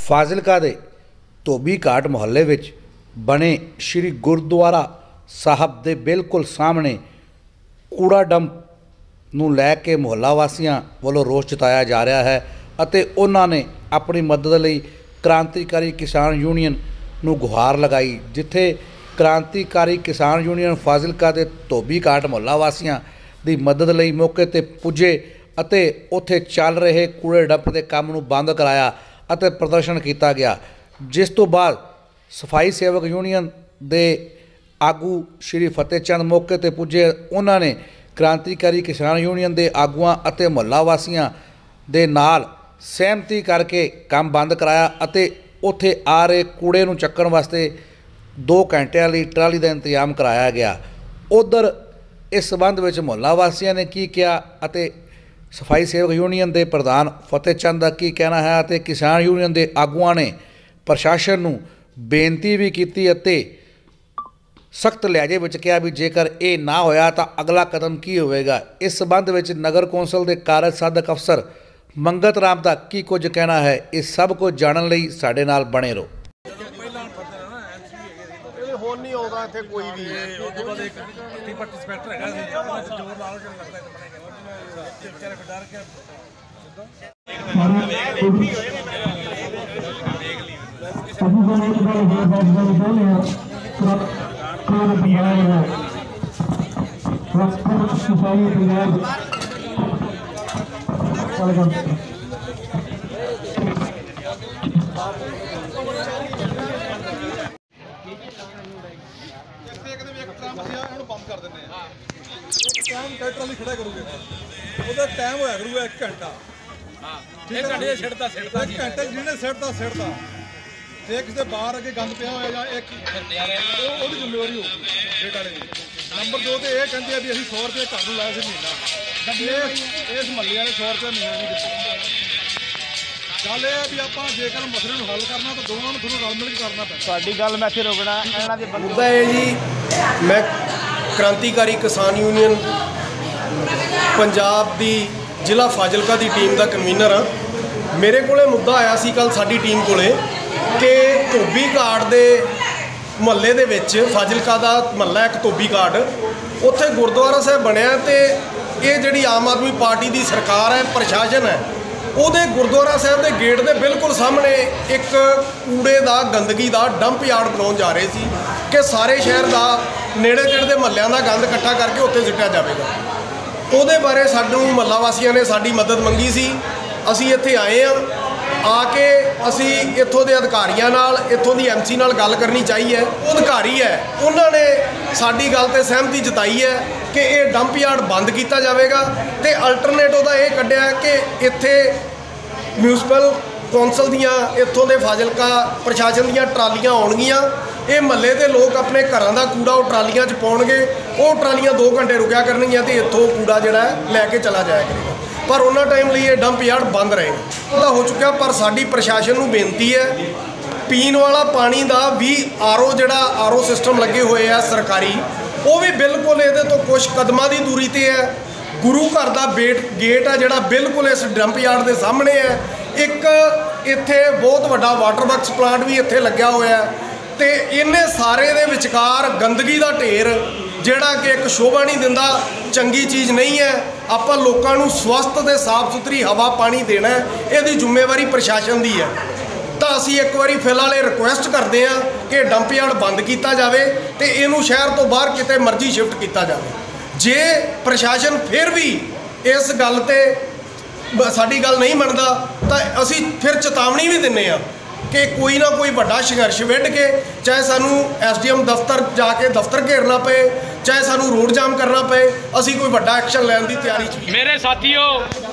ਫਾਜ਼ਿਲਕਾ ਦੇ ਧੋਬੀ ਘਾਟ ਮੁਹੱਲੇ ਵਿੱਚ ਬਣੇ ਸ਼੍ਰੀ ਗੁਰਦੁਆਰਾ ਸਾਹਿਬ ਦੇ ਬਿਲਕੁਲ ਸਾਹਮਣੇ ਕੂੜਾ ਡੰਪ ਨੂੰ ਲੈ ਕੇ ਮੁਹੱਲਾ ਵਾਸੀਆਂ ਵੱਲੋਂ ਰੋਸ ਜਤਾਇਆ ਜਾ ਰਿਹਾ ਹੈ ਅਤੇ ਉਹਨਾਂ ਨੇ ਆਪਣੀ ਮਦਦ ਲਈ क्रांतिकारी किसान यूनियन ਨੂੰ गुहार लगाई। जिथे क्रांतिकारी किसान यूनियन फाजिलका के धोबी घाट मुहल्ला वासियों की मदद लई मौके ते पुजे अते उत्थे चल रहे कूड़े डंप के काम नूं बंद कराया अते प्रदर्शन किया गया। जिस तो बाद सफाई सेवक यूनियन के आगू श्री फतेह चंद मौके ते पुजे। उन्होंने क्रांतिकारी किसान यूनियन के आगुआं अते मुहल्ला वासियों दे नाल सहमति करके काम बंद कराया अते उत्थे आ रहे कूड़े नूं चक्कण वास्ते 2 घंटिਆਂ ਲਈ ट्राली का इंतजाम कराया गया। उधर इस संबंध में मुहल्ला वासियों ने की किया अते सफाई सेवक यूनियन के प्रधान फतेह चंद का की कहना है अते किसान यूनियन के आगुआं ने प्रशासन नूं बेनती भी की अते सख्त लहजे में कहा भी जेकर ये ना होया तो अगला कदम की होवेगा। इस संबंध में नगर कौंसल के कारज साधक अफसर मंगत राम का की कुछ कहना है, इस सब को जानने लई साडे नाल बने रहो। टाइम होया करूगा 1 घंटा सिटता जे किसी बाहर अगे गंद पिया होएगा एक जिम्मेवारी हो डेट वाले नंबर 2 तो यह कहते हैं भी अभी 100 रुपये घर में लाया से महीना इस महल्ले वाले 100 रुपये महीना नहीं दिते। गल यह भी आप जेकर मसले को हल करना तो दोनों को थोड़ा रल मिल के करना पैंदा। गल मैं इत्थे रोकना मुद्दा है जी, मैं क्रांतिकारी किसान यूनियन पंजाब की जिला फाजिलका की टीम का कन्वीनर हाँ। मेरे को मुद्दा आया सी कल साडी टीम को कि धोबी घाट के मुहल्ले दे विच फाजिलका का मुहल्ला एक धोबी घाट उत्थे गुरुद्वारा साहब बनया तो ये जिहड़ी आम आदमी पार्टी की सरकार है प्रशासन है ਉਹਦੇ ਗੁਰਦੁਆਰਾ ਸਾਹਿਬ ਦੇ गेट के बिल्कुल सामने एक कूड़े का गंदगी का डंप यार्ड बनाने जा रहे थे कि सारे शहर का नेड़े तेड़े महल्लों का गंद इकट्ठा करके उत्ते सुट्टिया जाएगा। ਉਹਦੇ बारे सानू महल्ला वासियों ने साड़ी मदद मंगी सी। असी इत्थे आए हाँ, आके असी इत्थों के अधिकारियों नाल इत्थों की MC नाल गल करनी चाहिए। वो अधिकारी है उन्होंने साड़ी गल ते सहमति जताई है कि ये डंप यार्ड बंद किया जाएगा तो अल्टरनेट उहदा ये कढ़िया कि इत्थे म्यूनसिपल कौंसल दियाँ इत्थों के फाजिलका प्रशासन दियाँ ट्रालियां आउणगियां। ये महल्ले के लोग अपने घरों का कूड़ा वो ट्रालियां च पाउणगे, वो ट्रालियां 2 घंटे रुकिया करनगियां तो इत्थों कूड़ा जिहड़ा लैके चला जाया करेगा। पर उन्होंने टाइम लिए ये डंप यार्ड बंद रहेगा तो हो चुका। पर साडी प्रशासन नूं बेनती है पीण वाला पानी का भी RO जिहड़ा RO सिस्टम लगे हुए हैं सरकारी, वो भी बिल्कुल ये तो कुछ कदमां की दूरी पर है। गुरु घर का गेट है जिहड़ा बिल्कुल इस डंप यार्ड के सामने है। एक इत्थे बहुत वड्डा वाटर वर्क्स प्लांट भी इत्थे लग्या होया है तो इन्ने सारे दे विचकार गंदगी का ढेर जिहड़ा कि एक शोभा नहीं दिंदा, चंगी चीज़ नहीं है। आपां लोकां नूं स्वस्थ ते साफ सुथरी हवा पानी देना है, इहदी जिम्मेवारी प्रशासन की है। तो असी एक बारी फिलहाल रिक्वेस्ट करते हैं कि डंप यार्ड बंद किया जाए तो इनू शहर तो बाहर किते मर्जी शिफ्ट किया जाए। जे प्रशासन फिर भी इस गल ते साडी गल नहीं मनता तो असी फिर चेतावनी भी दिंने आ कि कोई ना कोई बड़ा संघर्ष विढ़ के चाहे सानू SDM दफ्तर जाके दफ्तर घेरना पे, चाहे सानू रोड जाम करना पे, असी कोई बड़ा एक्शन लैन की तैयारी च। मेरे साथियों,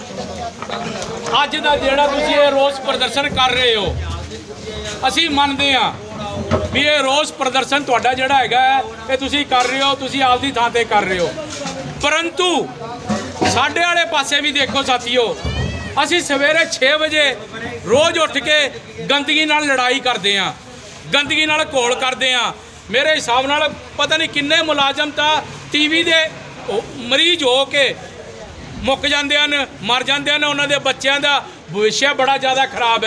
अज का जिहड़ा तुसीं ये रोस प्रदर्शन कर रहे हो, असी मानते हैं भी ये रोस प्रदर्शन तुहाडा जिहड़ा हैगा ये तुसीं कर रहे हो, तुसीं आपदी थां ते कर रहे हो। परंतु साडे वाले पासे भी देखो साथियों, असी सवेरे 6 बजे रोज़ उठ के गंदगी नाल लड़ाई करते हैं, गंदगी नाल घोल करते हैं। मेरे हिसाब नाल पता नहीं किन्ने मुलाजम तो TV दे मरीज हो के मुक जाते हैं, मर जाते हैं, उन्होंने बच्चों का भविष्य बड़ा ज़्यादा खराब है।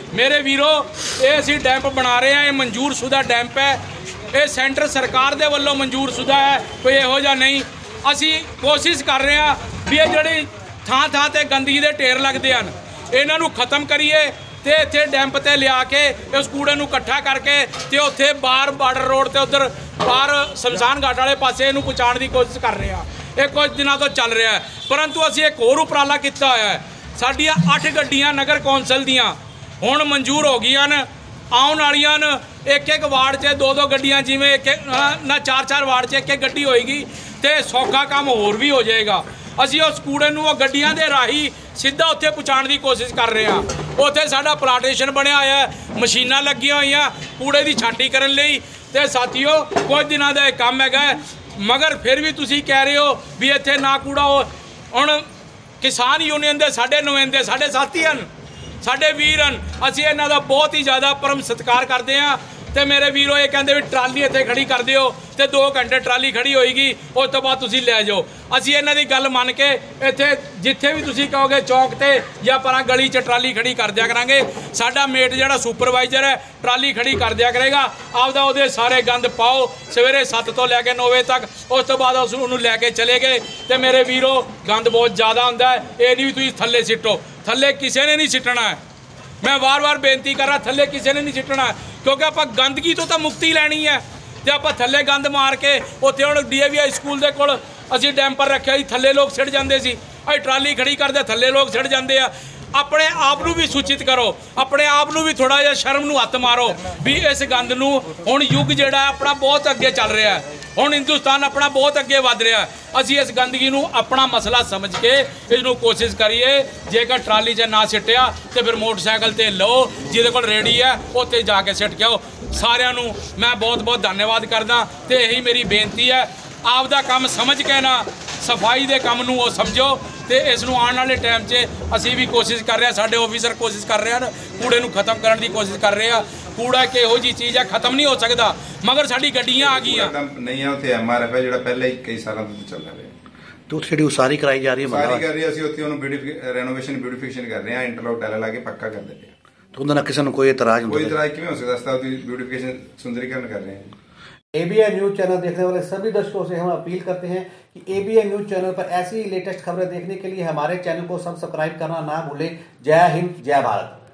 ਮੇਰੇ ਵੀਰੋ ਇਹ ਅਸੀਂ ਡੈਂਪ ਬਣਾ ਰਹੇ ਹਾਂ, ਇਹ ਮਨਜ਼ੂਰਸ਼ੁਦਾ ਡੈਂਪ ਹੈ, ਇਹ ਸੈਂਟਰ ਸਰਕਾਰ ਦੇ ਵੱਲੋਂ ਮਨਜ਼ੂਰਸ਼ੁਦਾ ਹੈ, ਕੋਈ ਇਹੋ ਜਿਹਾ ਨਹੀਂ। ਅਸੀਂ ਕੋਸ਼ਿਸ਼ ਕਰ ਰਹੇ ਹਾਂ ਵੀ ਇਹ ਜਿਹੜੀ ਥਾਂ ਥਾਂ ਤੇ ਗੰਦਗੀ ਦੇ ਢੇਰ ਲੱਗਦੇ ਹਨ ਇਹਨਾਂ ਨੂੰ ਖਤਮ ਕਰੀਏ ਤੇ ਇੱਥੇ ਡੈਂਪ ਤੇ ਲਿਆ ਕੇ ਇਸ ਕੂੜੇ ਨੂੰ ਇਕੱਠਾ ਕਰਕੇ ਤੇ ਉੱਥੇ ਬਾਹਰ ਬਾਰਡਰ ਰੋਡ ਤੇ ਉਧਰ ਬਾਹਰ ਸ਼ਮਸ਼ਾਨ ਘਾਟ ਵਾਲੇ ਪਾਸੇ ਇਹਨੂੰ ਪਹੁੰਚਾਉਣ ਦੀ ਕੋਸ਼ਿਸ਼ ਕਰ ਰਹੇ ਹਾਂ। ਇਹ ਕੁਝ ਦਿਨਾਂ ਤੋਂ ਚੱਲ ਰਿਹਾ ਹੈ, ਪਰੰਤੂ ਅਸੀਂ ਇੱਕ ਹੋਰ ਉਪਰਾਲਾ ਕੀਤਾ ਹੋਇਆ ਹੈ। ਸਾਡੀਆਂ 8 ਗੱਡੀਆਂ ਨਗਰ ਕੌਂਸਲ ਦੀਆਂ ਹੁਣ ਮਨਜ਼ੂਰ ਹੋ ਗਈਆਂ ਨੇ, ਆਉਣ ਵਾਲੀਆਂ ਨੇ। ਇੱਕ ਵਾਰਡ 'ਚ 2-2 ਗੱਡੀਆਂ, ਜਿਵੇਂ ਇੱਕ ਨਾ 4-4 ਵਾਰਡ 'ਚ ਇੱਕ ਗੱਡੀ ਹੋਏਗੀ ਤੇ ਸੌਖਾ ਕੰਮ ਹੋਰ ਵੀ ਹੋ ਜਾਏਗਾ। ਅਸੀਂ ਉਸ ਕੂੜੇ ਨੂੰ ਉਹ ਗੱਡੀਆਂ ਦੇ ਰਾਹੀਂ ਸਿੱਧਾ ਉੱਥੇ ਪਹੁੰਚਾਉਣ ਦੀ ਕੋਸ਼ਿਸ਼ ਕਰ ਰਹੇ ਹਾਂ। ਉੱਥੇ ਸਾਡਾ ਪਲਾਂਟੇਸ਼ਨ ਬਣਿਆ ਹੋਇਆ ਹੈ, ਮਸ਼ੀਨਾਂ ਲੱਗੀਆਂ ਹੋਈਆਂ ਕੂੜੇ ਦੀ ਛਾਂਟੀ ਕਰਨ ਲਈ। ਤੇ ਸਾਥੀਓ ਕੁਝ ਦਿਨਾਂ ਦਾ ਇਹ ਕੰਮ ਹੈਗਾ, ਮਗਰ ਫਿਰ ਵੀ ਤੁਸੀਂ ਕਹਿ ਰਹੇ ਹੋ ਵੀ ਇੱਥੇ ਨਾ ਕੂੜਾ। ਹੁਣ ਕਿਸਾਨ ਯੂਨੀਅਨ ਦੇ ਸਾਡੇ ਨੁਮਾਇੰਦੇ, ਸਾਡੇ ਸਾਥੀ ਹਨ, ਸਾਡੇ ਵੀਰ ਹਨ, ਅਸੀਂ ਇਹਨਾਂ ਦਾ ਬਹੁਤ ਹੀ ਜ਼ਿਆਦਾ ਪਰਮ ਸਤਿਕਾਰ ਕਰਦੇ ਹਾਂ। ਤੇ ਮੇਰੇ ਵੀਰੋ ਇਹ ਕਹਿੰਦੇ ਵੀ ਟਰਾਲੀ ਇੱਥੇ ਖੜੀ ਕਰ ਦਿਓ ਤੇ 2 ਘੰਟੇ ਟਰਾਲੀ ਖੜੀ ਹੋਏਗੀ, ਉਸ ਤੋਂ ਬਾਅਦ ਤੁਸੀਂ ਲੈ ਜਾਓ। ਅਸੀਂ ਇਹਨਾਂ ਦੀ ਗੱਲ ਮੰਨ ਕੇ ਇੱਥੇ ਜਿੱਥੇ ਵੀ ਤੁਸੀਂ ਕਹੋਗੇ ਚੌਕ ਤੇ ਜਾਂ ਪਰਾਂ ਗਲੀ 'ਚ ਟਰਾਲੀ ਖੜੀ ਕਰ ਦਿਆ ਕਰਾਂਗੇ। ਸਾਡਾ ਮੇਟ ਜਿਹੜਾ ਸੁਪਰਵਾਈਜ਼ਰ ਹੈ ਟਰਾਲੀ ਖੜੀ ਕਰ ਦਿਆ ਕਰੇਗਾ। ਆਪਦਾ ਉਹਦੇ ਸਾਰੇ ਗੰਦ ਪਾਓ ਸਵੇਰੇ 7 ਤੋਂ ਲੈ ਕੇ 9 ਵਜੇ ਤੱਕ, ਉਸ ਤੋਂ ਬਾਅਦ ਉਸ ਉਹਨੂੰ ਲੈ ਕੇ ਚਲੇ ਗਏ। ਤੇ ਮੇਰੇ ਵੀਰੋ ਗੰਦ ਬਹੁਤ ਜ਼ਿਆਦਾ ਹੁੰਦਾ ਹੈ, ਇਹ ਨਹੀਂ ਵੀ ਤੁਸੀਂ ਥੱਲੇ ਸਿੱਟੋ, ਥੱਲੇ ਕਿਸੇ ਨੇ ਨਹੀਂ ਸਿੱਟਣਾ ਹੈ। ਮੈਂ ਵਾਰ-ਵਾਰ ਬੇਨਤੀ ਕਰ ਰਿਹਾ, ਥੱਲੇ ਕਿਸੇ ਨੇ ਨਹੀਂ ਸਿੱਟਣਾ, ਕਿਉਂਕਿ ਆਪਾਂ ਗੰਦਗੀ ਤੋਂ ਤਾਂ ਮੁਕਤੀ ਲੈਣੀ ਹੈ। ਤੇ ਆਪਾਂ ਥੱਲੇ ਗੰਦ ਮਾਰ ਕੇ ਉੱਥੇ ਹੁਣ DAVI ਸਕੂਲ ਦੇ ਕੋਲ ਅਸੀਂ ਡੈਂਪਰ ਰੱਖਿਆ ਸੀ, ਥੱਲੇ ਲੋਕ ਸਿੱਟ ਜਾਂਦੇ ਸੀ। ਅਸੀਂ ਟਰਾਲੀ ਖੜੀ ਕਰਦੇ ਥੱਲੇ ਲੋਕ ਸਿੱਟ ਜਾਂਦੇ ਆ। ਆਪਣੇ ਆਪ ਨੂੰ ਵੀ ਸੂਚਿਤ ਕਰੋ, ਆਪਣੇ ਆਪ ਨੂੰ ਵੀ ਥੋੜਾ ਜਿਹਾ ਸ਼ਰਮ ਨੂੰ ਹੱਥ ਮਾਰੋ ਵੀ ਇਸ ਗੰਦ ਨੂੰ। ਹੁਣ ਯੁੱਗ ਜਿਹੜਾ ਆਪਣਾ ਬਹੁਤ ਅੱਗੇ ਚੱਲ ਰਿਹਾ ਹੈ, ਹੁਣ ਹਿੰਦੁਸਤਾਨ ਆਪਣਾ ਬਹੁਤ ਅੱਗੇ ਵੱਧ ਰਿਹਾ ਹੈ। ਅਸੀਂ ਇਸ ਗੰਦਗੀ ਨੂੰ ਆਪਣਾ ਮਸਲਾ ਸਮਝ ਕੇ ਇਸ ਨੂੰ ਕੋਸ਼ਿਸ਼ ਕਰੀਏ। ਜੇਕਰ ਟਰਾਲੀ 'ਚ ਨਾ ਸਿੱਟਿਆ ਤੇ ਫਿਰ ਮੋਟਰਸਾਈਕਲ ਤੇ ਲਓ, ਜਿਹਦੇ ਕੋਲ ਰੇਹੜੀ ਹੈ ਉੱਥੇ ਜਾ ਕੇ ਸਿੱਟ ਕੇ ਆਓ। ਸਾਰਿਆਂ ਨੂੰ ਮੈਂ ਬਹੁਤ ਬਹੁਤ ਧੰਨਵਾਦ ਕਰਦਾ ਤੇ ਇਹੀ ਮੇਰੀ ਬੇਨਤੀ ਹੈ, ਆਪ ਦਾ ਕੰਮ ਸਮਝ ਕੇ ਨਾ ਸਫਾਈ ਦੇ ਕੰਮ ਨੂੰ ਉਹ ਸਮਝੋ। ਤੇ ਇਸ ਨੂੰ ਆਉਣ ਵਾਲੇ ਟਾਈਮ 'ਚ ਅਸੀਂ ਵੀ ਕੋਸ਼ਿਸ਼ ਕਰ ਰਹੇ ਹਾਂ, ਸਾਡੇ ਆਫੀਸਰ ਕੋਸ਼ਿਸ਼ ਕਰ ਰਹੇ ਹਨ, ਕੂੜੇ ਨੂੰ ਖਤਮ ਕਰਨ ਦੀ ਕੋਸ਼ਿਸ਼ ਕਰ ਰਹੇ ਆ। ਕੂੜਾ ਇੱਕ ਇਹੋ ਜਿਹੀ ਚੀਜ਼ ਹੈ, ਖਤਮ ਨਹੀਂ ਹੋ ਸਕਦਾ, ਮਗਰ ਸਾਡੀ ਗੱਡੀਆਂ ਆ ਗਈਆਂ ਨਹੀਂ ਆ। ਉੱਥੇ MRF ਹੈ ਜਿਹੜਾ ਪਹਿਲਾਂ ਹੀ ਕਈ ਸਾਲਾਂ ਤੋਂ ਚੱਲਦਾ ਰਿਹਾ, ਤੇ ਉੱਥੇ ਜਿਹੜੀ ਉਸਾਰੀ ਕਰਾਈ ਜਾ ਰਹੀ ਹੈ, ਉਸਾਰੀ ਕਰ ਰਹੀ ਹੈ। ਅਸੀਂ ਉੱਥੇ ਉਹਨੂੰ ਰੈਨੋਵੇਸ਼ਨ ਬਿਊਟੀਫਿਕੇਸ਼ਨ ਕਰ ਰਹੇ ਹਾਂ, ਇੰਟਰਲੌਕ ਟਾਇਲ ਲਾ ਕੇ ਪੱਕਾ ਕਰ ਦਿੰਦੇ ਹਾਂ। ਤੇ ਉਹਦੇ ਨਾਲ ਕਿਸੇ ਨੂੰ ਕੋਈ ਇਤਰਾਜ਼ ਕੋਈ ਇਤਰਾਜ਼ ਕਿਵੇਂ ਹੋ ਸਕਦਾ? ਅਸੀਂ ਉਹਦੀ ਬਿਊਟੀਫਿकेशन सुंदरीकरण कर रहे हैं। ABI न्यूज चैनल देखने वाले सभी दर्शकों से हम अपील करते हैं कि ABI न्यूज चैनल पर ऐसी लेटेस्ट खबरें देखने के लिए हमारे चैनल को सब्सक्राइब करना ना भूलें। जय हिंद, जय भारत।